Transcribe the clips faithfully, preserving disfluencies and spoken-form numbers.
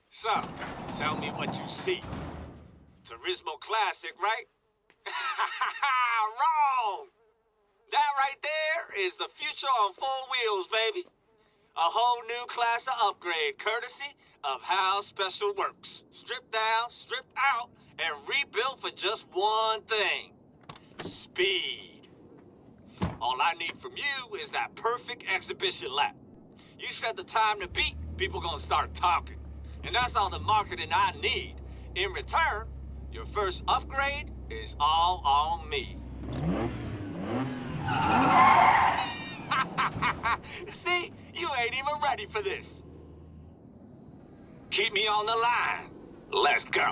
So, tell me what you see. Turismo Classic, right? Wrong! That right there is the future on four wheels, baby. A whole new class of upgrade, courtesy of how Special works. Stripped down, stripped out, and rebuilt for just one thing. Speed. All I need from you is that perfect exhibition lap. You set the time to beat, people gonna start talking. And that's all the marketing I need. In return, your first upgrade is all on me. See? You ain't even ready for this. Keep me on the line. Let's go.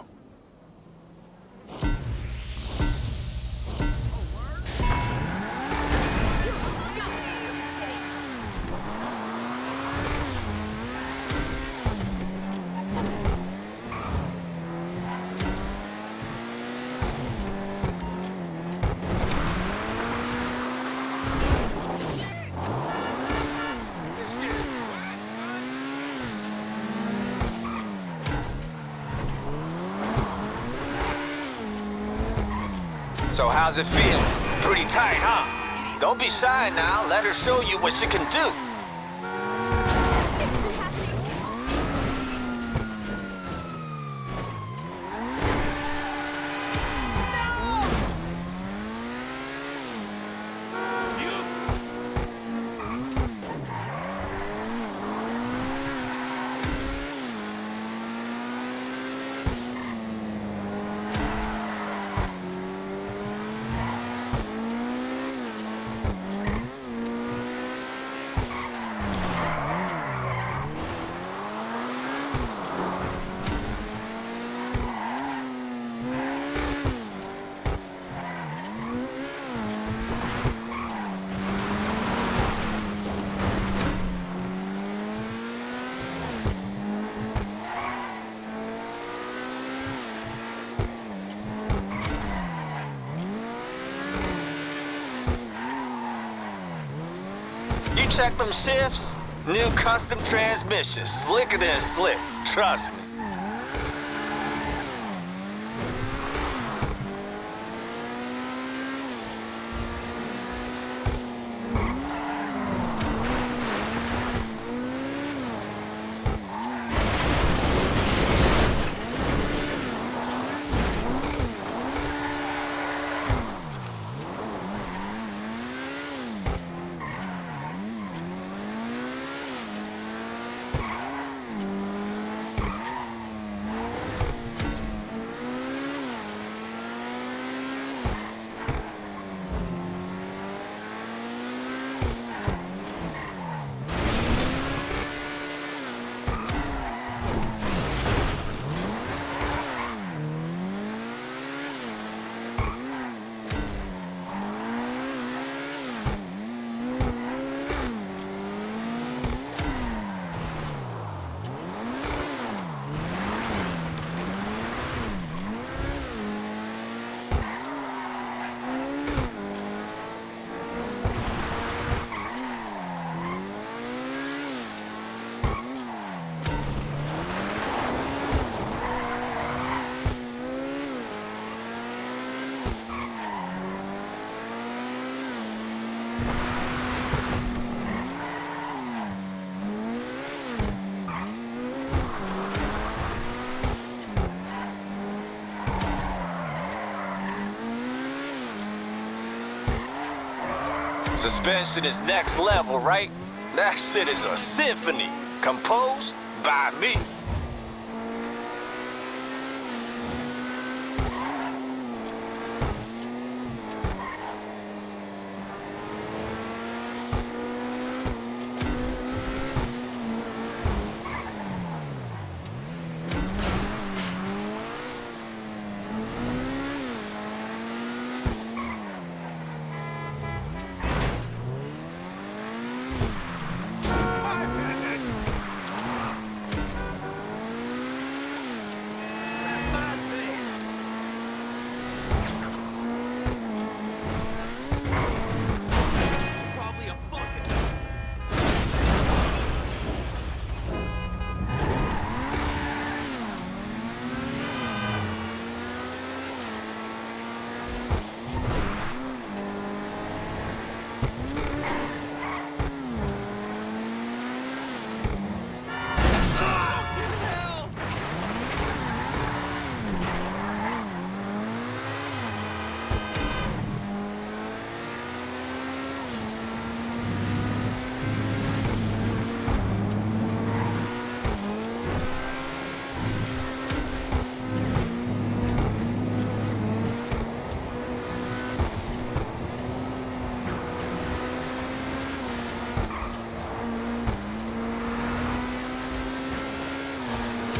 So how's it feel? Pretty tight, huh? Don't be shy now. Let her show you what she can do. You check them shifts? New custom transmission, slicker than slick, trust me. Suspension is next level, right? That shit is a symphony, composed by me.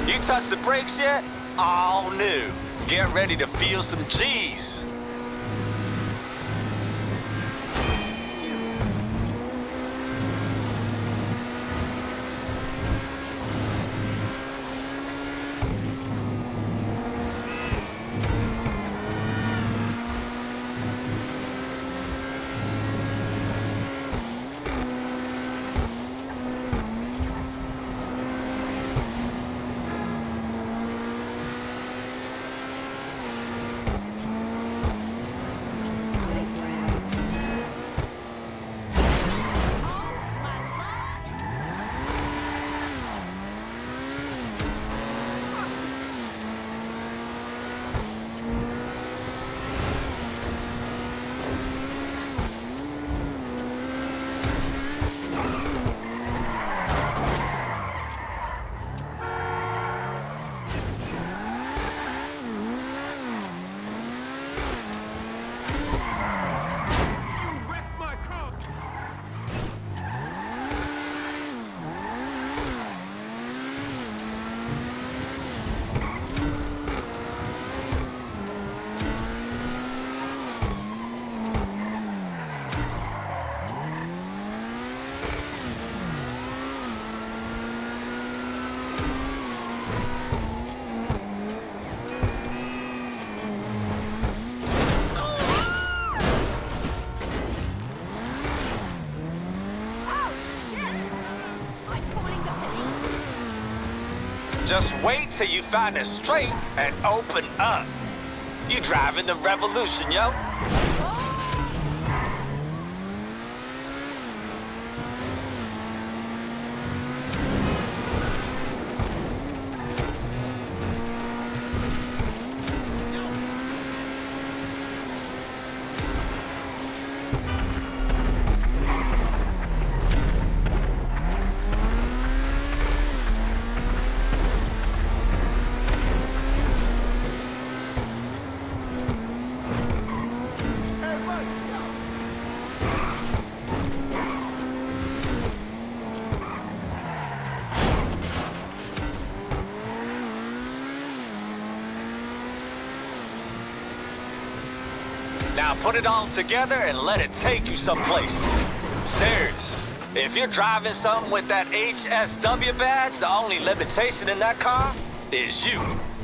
You touched the brakes yet? All new. Get ready to feel some G's. Just wait till you find a straight and open up. You driving the revolution, yo. Now put it all together and let it take you someplace. Serious. If you're driving something with that H S W badge, the only limitation in that car is you.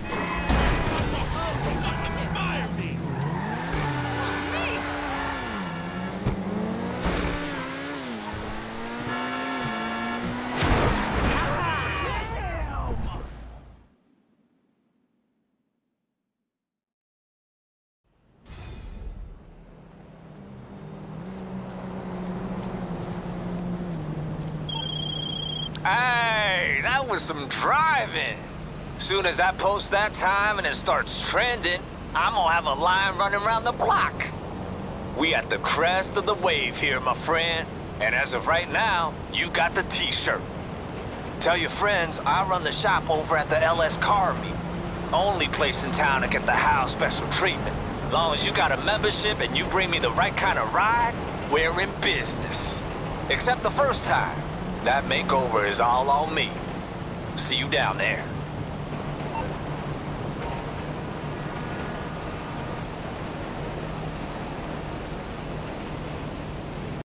Hey, that was some driving. Soon as I post that time and it starts trending, I'm gonna have a line running around the block. We at the crest of the wave here, my friend. And as of right now, you got the t-shirt. Tell your friends I run the shop over at the L S Car Meet. Only place in town to get the house special treatment. As long as you got a membership and you bring me the right kind of ride, we're in business. Except the first time. That makeover is all on me. See you down there.